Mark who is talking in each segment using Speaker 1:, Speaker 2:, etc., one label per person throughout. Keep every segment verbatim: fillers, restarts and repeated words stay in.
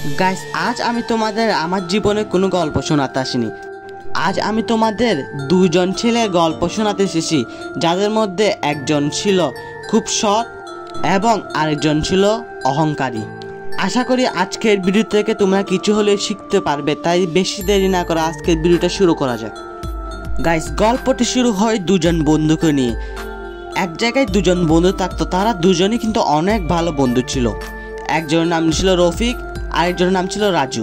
Speaker 1: Guys, আজ আমি তোমাদের আমার জীবনে কোনো গল্প শোনাতে আসিনি। আজ আমি তোমাদের দুজন ছেলের গল্প শোনাতে এসেছি, যাদের মধ্যে একজন ছিল খুব সৎ এবং আরেকজন ছিল অহংকারী। আশা করি আজকের ভিডিও থেকে তোমরা কিছু হলেও শিখতে পারবে, তাই বেশি দেরি না করে আজকের ভিডিওটা শুরু করা যাক। গাইস, গল্পটি শুরু হয় দুজন বন্ধুকে নিয়ে। এক জায়গায় দুজন বন্ধু থাকতো, তারা দুজনই কিন্তু অনেক ভালো বন্ধু ছিল। একজনের নাম ছিল রফিক, আরেকজনের নাম ছিল রাজু।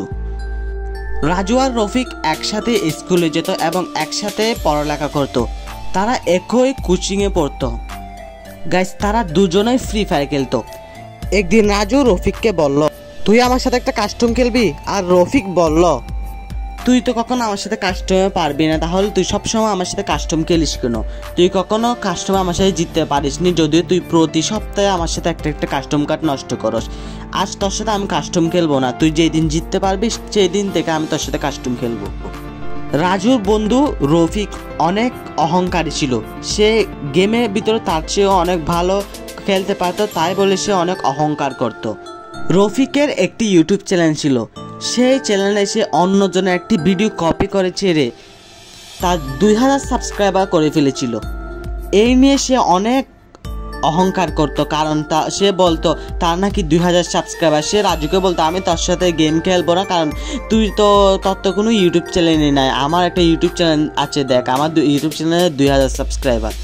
Speaker 1: রাজু আর রফিক একসাথে স্কুলে যেত এবং একসাথে পড়ালেখা করত। তারা একই কোচিংয়ে পড়তো। গাইস, তারা দুজনেই ফ্রি ফায়ার খেলতো। একদিন রাজু রফিককে বলল, তুই আমার সাথে একটা কাস্টম খেলবি? আর রফিক বলল, তুই তো কখনো আমার সাথে কাস্টমে পারবি না, তাহলে তুই সবসময় আমার সাথে কাস্টম খেলিস কেন? তুই কখনো কাস্টমে আমার সাথে জিততে পারিস নি, যদিও তুই প্রতি সপ্তাহে আমার সাথে একটা একটা কাস্টম কার্ড নষ্ট করস। আজ তোর সাথে আমি কাস্টম খেলবো না, তুই যেই দিন জিততে পারবি সেই দিন থেকে আমি তোর সাথে কাস্টম খেলবো। রাজুর বন্ধু রফিক অনেক অহংকারী ছিল। সে গেমের ভিতরে তার চেয়েও অনেক ভালো খেলতে পারতো, তাই বলে সে অনেক অহংকার করত। রফিকের একটি ইউটিউব চ্যানেল ছিল। সেই চ্যানেলে সে অন্যজনের একটি ভিডিও কপি করে ছেড়ে তার দুই হাজার সাবস্ক্রাইবার করে ফেলেছিল। এই নিয়ে সে অনেক অহংকার করত, কারণ তা সে বলতো তার নাকি দুই হাজার সাবস্ক্রাইবার। সে রাজুকে বলতো, আমি তোর সাথে গেম খেলবো না, কারণ তুই তো তোর তো কোনো ইউটিউব চ্যানেলই নাই। আমার একটা ইউটিউব চ্যানেল আছে, দেখ আমার ইউটিউব চ্যানেলে দুই হাজার সাবস্ক্রাইবার।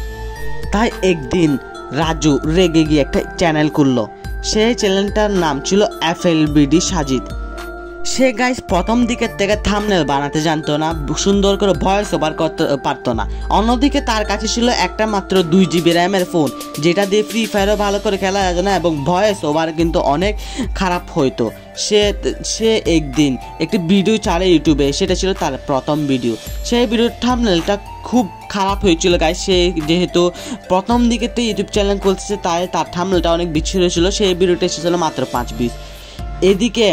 Speaker 1: তাই একদিন রাজু রেগে গিয়ে একটা চ্যানেল খুললো। সেই চ্যানেলটার নাম ছিল F L B D Sajid. সে গাইস প্রথম দিকের থেকে থাম্বনেল বানাতে জানতো না, সুন্দর করে ভয়েস ওভার করতে পারতো না। অন্যদিকে তার কাছে ছিল একটা মাত্র দুই জিবি র্যামের ফোন, যেটা দিয়ে ফ্রি ফায়ারও ভালো করে খেলা যেত না এবং ভয়েস ওভার কিন্তু অনেক খারাপ হইতো। সে সে একদিন একটি ভিডিও ছাড়ে ইউটিউবে, সেটা ছিল তার প্রথম ভিডিও। সেই ভিডিওর থাম্বনেলটা খুব খারাপ হয়েছিল গাইস। সে যেহেতু প্রথম দিকে তো ইউটিউব চ্যানেল খুলছে, তাই তার থাম্বনেলটা অনেক বিচ্ছিন্ন ছিল। সেই ভিডিওটা এসেছিল মাত্র পাঁচ বিশ। এদিকে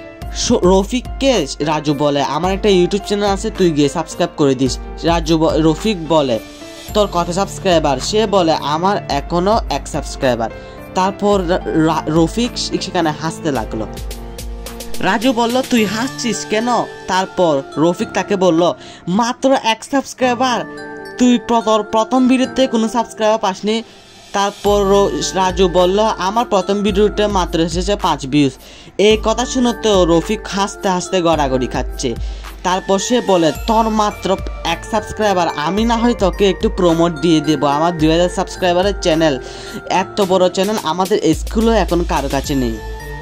Speaker 1: রফিককে রাজু বলে, আমার একটা ইউটিউব চ্যানেল আছে, তুই গিয়ে সাবস্ক্রাইব করে দিস। রাজু রফিক বলে, তোর কত সাবস্ক্রাইবার? সে বলে, আমার এখনো এক সাবস্ক্রাইবার। তারপর রফিক সেখানে হাসতে লাগলো। রাজু বলল, তুই হাসছিস কেন? তারপর রফিক তাকে বলল, মাত্র এক সাবস্ক্রাইবার? তুই তোর প্রথম ভিডিওতে কোনো সাবস্ক্রাইবার পাসনি? তারপর রাজু বলল, আমার প্রথম ভিডিওতে মাত্র এসেছে পাঁচ ভিউজ। এই কথা শুনে তো রফিক হাসতে হাসতে গড়াগড়ি খাচ্ছে। তারপর সে বলে, তোর মাত্র এক সাবস্ক্রাইবার, আমি না হয় তোকে একটু প্রমোট দিয়ে দেবো। আমার দুই হাজার সাবস্ক্রাইবারের চ্যানেল, এত বড় চ্যানেল আমাদের স্কুলও এখন কারো কাছে নেই।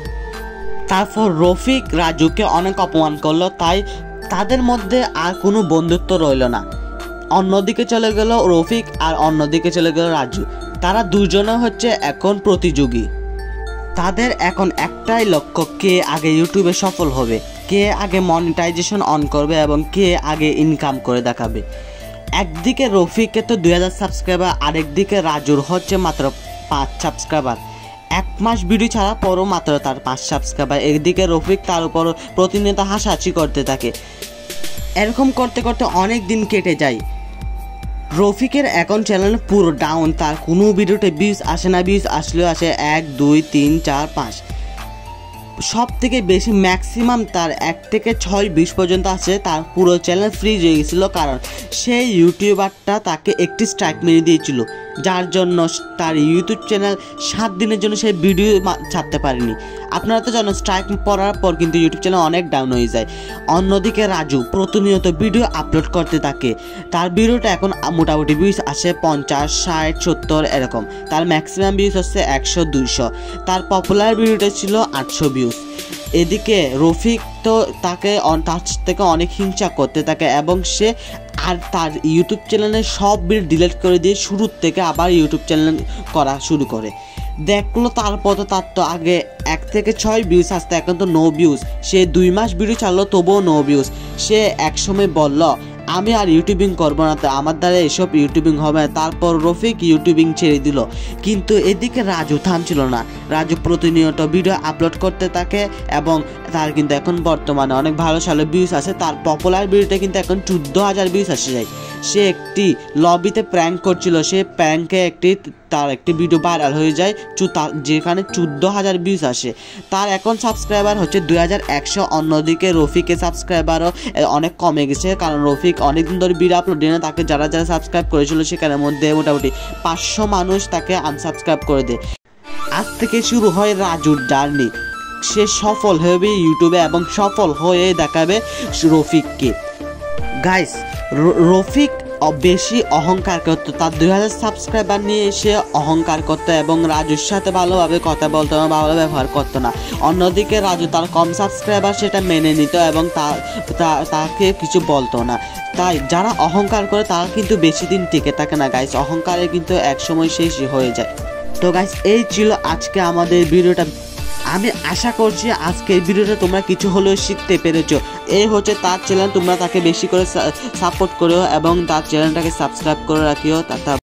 Speaker 1: তারপর রফিক রাজুকে অনেক অপমান করলো, তাই তাদের মধ্যে আর কোনো বন্ধুত্ব রইল না। অন্যদিকে চলে গেল রফিক আর অন্যদিকে চলে গেল রাজু। তারা দুজনে হচ্ছে এখন প্রতিযোগী। তাদের এখন একটাই লক্ষ্য, কে আগে ইউটিউবে সফল হবে, কে আগে মনিটাইজেশন অন করবে এবং কে আগে ইনকাম করে দেখাবে। একদিকে রফিকের তো দুই হাজার সাবস্ক্রাইবার, আরেকদিকে রাজুর হচ্ছে মাত্র পাঁচ সাবস্ক্রাইবার। এক মাস ভিডিও ছাড়া পরও মাত্র তার পাঁচ সাবস্ক্রাইবার। একদিকে রফিক তার উপর প্রতিনিয়ত হাসাহাসি করতে থাকে। এরকম করতে করতে অনেক দিন কেটে যায়। রফিকের এখন চ্যানেল পুরো ডাউন, তার কোনো ভিডিওতে ভিউজ আসে না, ভিউজ আসলেও আসে এক দুই তিন চার পাঁচ। সব থেকে বেশি ম্যাক্সিমাম তার এক থেকে ছয় বিশ পর্যন্ত আছে। তার পুরো চ্যানেল ফ্রিজ হয়ে গেছিলো, কারণ সেই ইউটিউবারটা তাকে একটি স্ট্রাইক মেরে দিয়েছিল, যার জন্য তার ইউটিউব চ্যানেল সাত দিনের জন্য সেই ভিডিও ছাড়তে পারেনি। আপনারা তো জানেন, স্ট্রাইক পড়ার পর কিন্তু ইউটিউব চ্যানেল অনেক ডাউন হয়ে যায়। অন্যদিকে রাজু প্রতিনিয়ত ভিডিও আপলোড করতে থাকে। তার ভিডিওটা এখন মোটামুটি ভিউজ আসে পঞ্চাশ ষাট সত্তর এরকম। তার ম্যাক্সিমাম ভিউজ হচ্ছে একশো দুইশো। তার পপুলার ভিডিওটা ছিল আটশো ভিউজ। এদিকে রফিক তো তাকে তার থেকে অনেক হিংসা করতে থাকে এবং সে আর তার ইউটিউব চ্যানেলে সব ভিডিও ডিলিট করে দিয়ে শুরুর থেকে আবার ইউটিউব চ্যানেল করা শুরু করে। দেখলো তারপর তো তার তো আগে এক থেকে ছয় ভিউজ আসতে, এখন তো নো ভিউজ। সে দুই মাস ভিডিও চাললো, তবুও নো ভিউজ। সে একসময় বলল, আমি আর ইউটিউবিং করবো না, তো আমার দ্বারা এসব ইউটিউবিং হবে না। তারপর রফিক ইউটিউবিং ছেড়ে দিল। কিন্তু এদিকে রাজু থামছিল না। রাজু প্রতিনিয়ত ভিডিও আপলোড করতে থাকে এবং তার কিন্তু এখন বর্তমানে অনেক ভালো সালে ভিউজ আছে। তার পপুলার ভিডিওতে কিন্তু এখন চোদ্দ হাজার ভিউজ আসে যায়। সে একটি লবিতে প্র্যাঙ্ক করছিল, সে প্র্যাঙ্কে একটি তার একটি ভিডিও ভাইরাল হয়ে যায় যেখানে চোদ্দ হাজার ভিউজ আসে। তার এখন সাবস্ক্রাইবার হচ্ছে দুই হাজার একশো। অন্যদিকে রফিকের সাবস্ক্রাইবারও অনেক কমে গেছে, কারণ রফিক অনেকদিন ধরে ভিডিও আপলোড দিয়ে না। তাকে যারা যারা সাবস্ক্রাইব করেছিল সেখানের মধ্যে মোটামুটি পাঁচশো মানুষ তাকে আনসাবস্ক্রাইব করে দেয়। আজ থেকে শুরু হয় রাজুর জার্নি। সে সফল হবে ইউটিউবে এবং সফল হয়ে দেখাবে রফিককে। গাইস, রফিক বেশি অহংকার করতো, তার দুই হাজার সাবস্ক্রাইবার নিয়ে সে অহংকার করতো এবং রাজুর সাথে ভালোভাবে কথা বলতো না, ভালো ব্যবহার করতো না। অন্যদিকে রাজু তার কম সাবস্ক্রাইবার সেটা মেনে নিত এবং তাকে কিছু বলতো না। তাই যারা অহংকার করে তারা কিন্তু বেশি দিন টিকে থাকে না গাইস, অহংকারে কিন্তু একসময় শেষ হয়ে যায়। তো গাইস, এই ছিল আজকে আমাদের ভিডিওটা। আমি আশা করছি আজকের ভিডিওটা তোমরা কিছু হলেও শিখতে পেরেছো। এই হচ্ছে তার চ্যানেল, তোমরা তাকে বেশি করে সাপোর্ট করো এবং তার চ্যানেলটাকে সাবস্ক্রাইব করে রাখিও।